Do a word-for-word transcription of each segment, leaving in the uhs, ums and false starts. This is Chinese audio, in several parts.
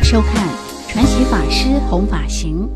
收看传习法师弘法行。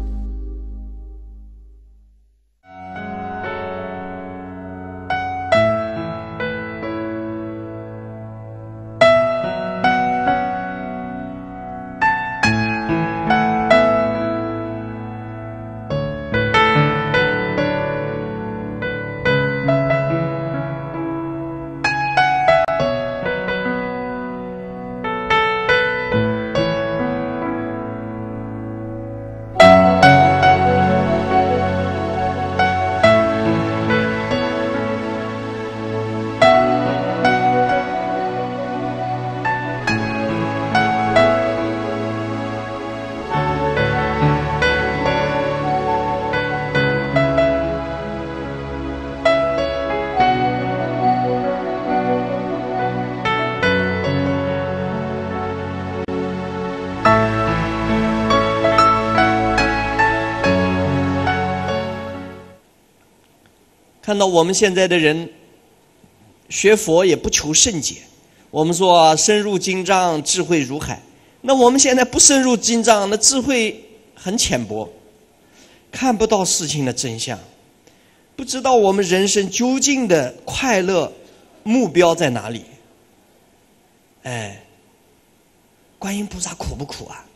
看到我们现在的人学佛也不求甚解，我们说、啊、深入经藏，智慧如海。那我们现在不深入经藏，那智慧很浅薄，看不到事情的真相，不知道我们人生究竟的快乐目标在哪里。哎，观音菩萨苦不苦啊？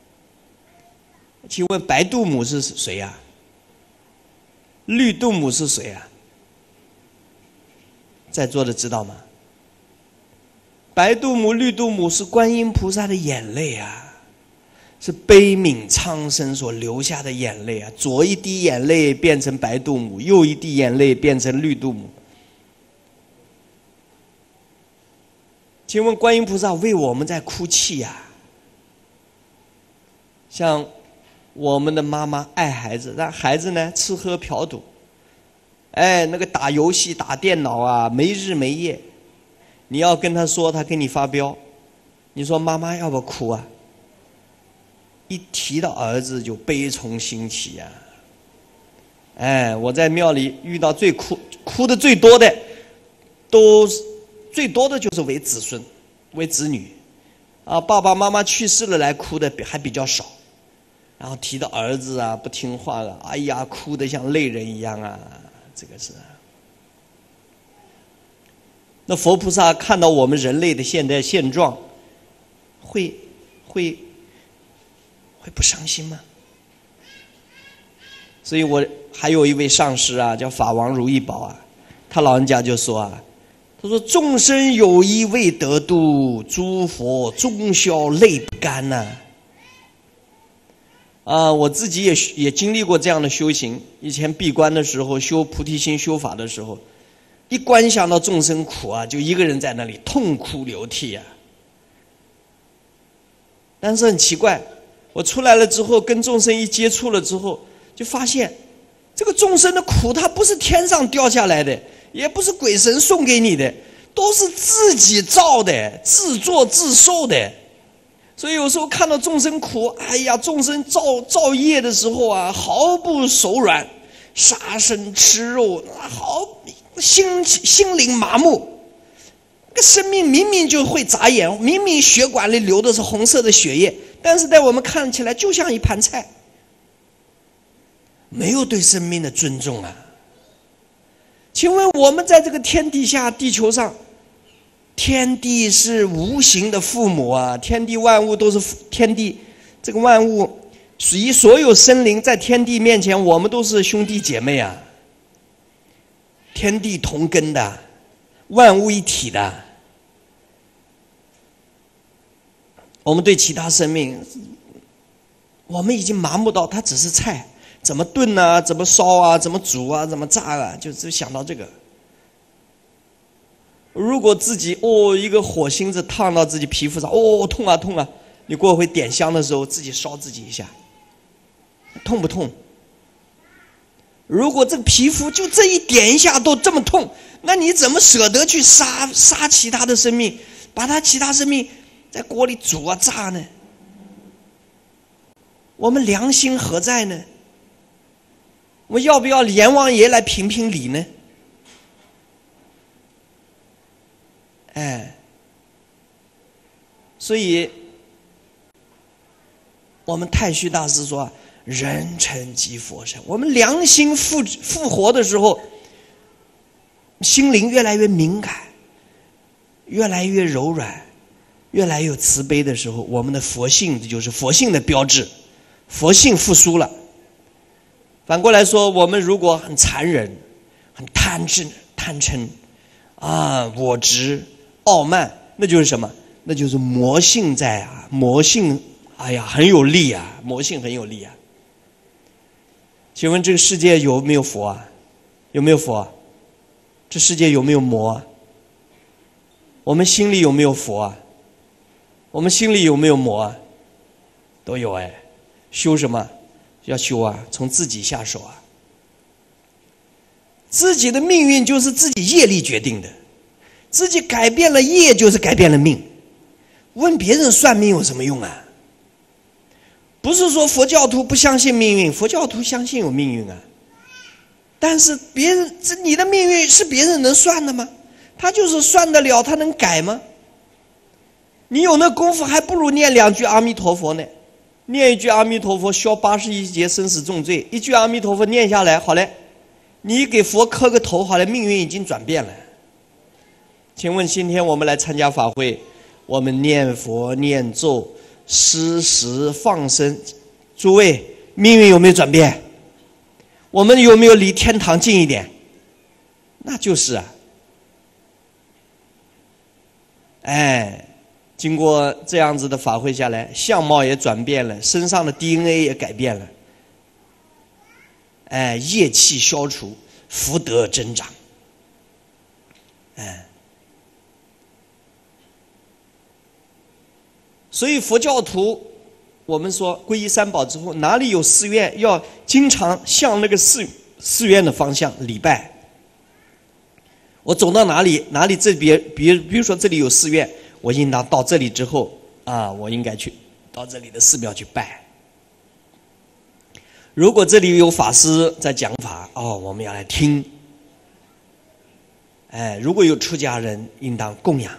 请问白度母是谁呀、啊？绿度母是谁啊？在座的知道吗？白度母、绿度母是观音菩萨的眼泪啊，是悲悯苍生所流下的眼泪啊。左一滴眼泪变成白度母，右一滴眼泪变成绿度母。请问观音菩萨为我们在哭泣呀、啊？像我们的妈妈爱孩子，让孩子呢吃喝嫖赌，哎，那个打游戏打电脑啊，没日没夜。你要跟他说，他跟你发飙，你说妈妈要不要哭啊？一提到儿子就悲从心起呀、啊。哎，我在庙里遇到最哭哭的最多的，都最多的就是为子孙为子女啊，爸爸妈妈去世了来哭的还比较少。然后提到儿子啊不听话了，哎呀，哭得像泪人一样啊，这个是。那佛菩萨看到我们人类的现在现状，会会会不伤心吗？所以我还有一位上师啊，叫法王如意宝啊，他老人家就说啊，他说众生有一未得度，诸佛终宵泪不干呐、啊。啊，我自己也也经历过这样的修行。以前闭关的时候，修菩提心修法的时候，一观想到众生苦啊，就一个人在那里痛哭流涕啊。但是很奇怪，我出来了之后，跟众生一接触了之后，就发现这个众生的苦，它不是天上掉下来的，也不是鬼神送给你的，都是自己造的，自作自受的。所以有时候看到众生苦，哎呀，众生造造业的时候啊，毫不手软，杀生吃肉，好心心灵麻木。这个生命明明就会眨眼，明明血管里流的是红色的血液，但是在我们看起来就像一盘菜，没有对生命的尊重啊。请问我们在这个天底下地球上，天地是无形的父母啊，天地万物都是天地，这个万物属于所有生灵，在天地面前我们都是兄弟姐妹啊，天地同根的，万物一体的。我们对其他生命，我们已经麻木到它只是菜，怎么炖啊，怎么烧啊，怎么煮啊，怎么炸啊，就只想到这个。如果自己哦一个火星子烫到自己皮肤上，哦痛啊痛啊，你过会点香的时候自己烧自己一下，痛不痛？如果这个皮肤就这一点一下都这么痛，那你怎么舍得去杀杀其他的生命，把他其他生命在锅里煮啊炸呢？我们良心何在呢？我们要不要阎王爷来评评理呢？哎，所以我们太虚大师说，人成即佛成。我们良心复复活的时候，心灵越来越敏感，越来越柔软，越来越慈悲的时候，我们的佛性，这就是佛性的标志，佛性复苏了。反过来说，我们如果很残忍、很贪嗔、贪嗔啊，我执、傲慢，那就是什么？那就是魔性在啊，魔性，哎呀，很有力啊，魔性很有力啊。请问这个世界有没有佛啊？有没有佛啊？这世界有没有魔啊？我们心里有没有佛啊？我们心里有没有魔啊？都有哎。修什么？要修啊，从自己下手啊。自己的命运就是自己业力决定的，自己改变了业，就是改变了命。问别人算命有什么用啊？不是说佛教徒不相信命运，佛教徒相信有命运啊。但是别人，这你的命运是别人能算的吗？他就是算得了，他能改吗？你有那功夫，还不如念两句阿弥陀佛呢。念一句阿弥陀佛，消八十一劫生死重罪。一句阿弥陀佛念下来，好嘞，你给佛磕个头，好嘞，命运已经转变了。请问今天我们来参加法会，我们念佛念咒施食放生，诸位命运有没有转变？我们有没有离天堂近一点？那就是啊，哎，经过这样子的法会下来，相貌也转变了，身上的 D N A 也改变了，哎，业气消除，福德增长，哎。所以佛教徒，我们说皈依三宝之后，哪里有寺院，要经常向那个寺寺院的方向礼拜。我走到哪里，哪里这边，比比如说这里有寺院，我应当到这里之后啊，我应该去到这里的寺庙去拜。如果这里有法师在讲法，哦，我们要来听。哎，如果有出家人，应当供养。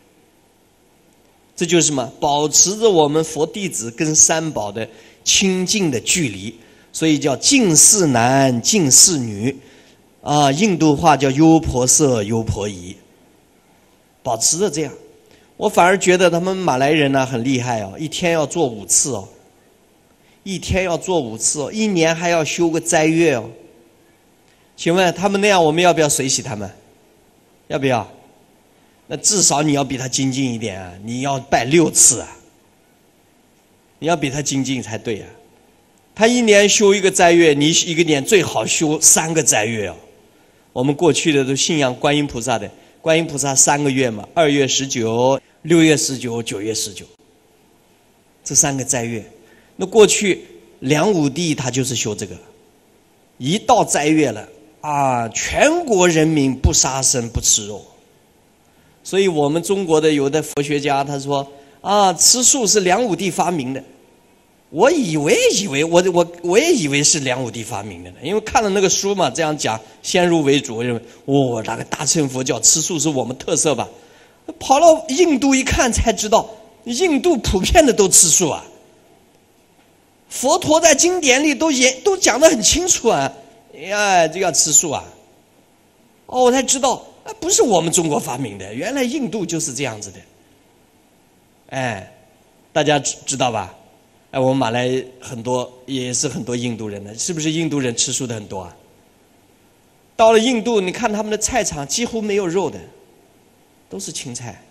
这就是什么？保持着我们佛弟子跟三宝的亲近的距离，所以叫近似男，近似女，啊，印度话叫优婆塞、优婆夷。保持着这样，我反而觉得他们马来人呢、啊、很厉害哦，一天要做五次哦，一天要做五次哦，一年还要修个斋月哦。请问他们那样，我们要不要随喜他们？要不要？那至少你要比他精进一点啊！你要拜六次啊！你要比他精进才对啊！他一年修一个斋月，你一个年最好修三个斋月哦。我们过去的都信仰观音菩萨的，观音菩萨三个月嘛，二月十九、六月十九、九月十九，这三个斋月。那过去梁武帝他就是修这个，一到斋月了啊，全国人民不杀生不吃肉。所以我们中国的有的佛学家他说啊，吃素是梁武帝发明的。我以为以为我我我也以为是梁武帝发明的呢，因为看了那个书嘛，这样讲先入为主，我认为哦，那个大乘佛教吃素是我们特色吧。跑到印度一看才知道，印度普遍的都吃素啊。佛陀在经典里都也都讲得很清楚啊，哎，这要吃素啊。哦，我才知道。不是我们中国发明的，原来印度就是这样子的。哎，大家知道吧？哎，我们马来很多也是很多印度人的，是不是印度人吃素的很多啊？到了印度，你看他们的菜场几乎没有肉的，都是青菜。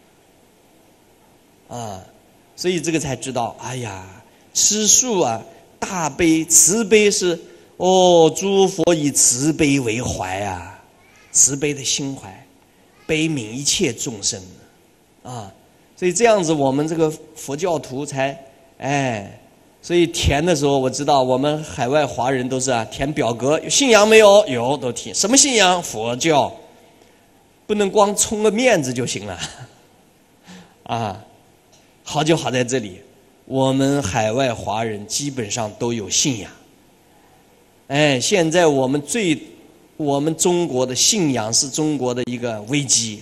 啊，所以这个才知道，哎呀，吃素啊，大悲慈悲是哦，诸佛以慈悲为怀啊。慈悲的心怀，悲悯一切众生，啊，所以这样子我们这个佛教徒才，哎，所以填的时候我知道我们海外华人都是啊，填表格，有信仰没有？有，都填。什么信仰？佛教，不能光充个面子就行了，啊，好就好在这里，我们海外华人基本上都有信仰，哎，现在我们最。我们中国的信仰是中国的一个危机，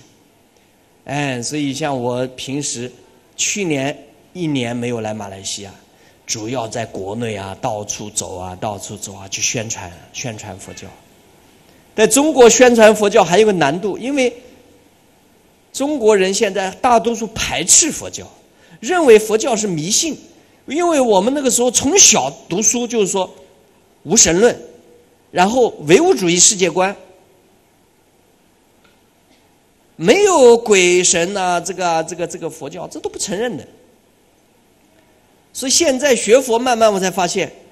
哎，所以像我平时去年一年没有来马来西亚， 主要在国内啊，到处走啊，到处走啊，去宣传宣传佛教。在中国宣传佛教还有个难度，因为中国人现在大多数排斥佛教，认为佛教是迷信。因为我们那个时候从小读书就是说无神论，然后唯物主义世界观，没有鬼神啊，这个这个这个佛教这都不承认的。所以现在学佛慢慢我才发现，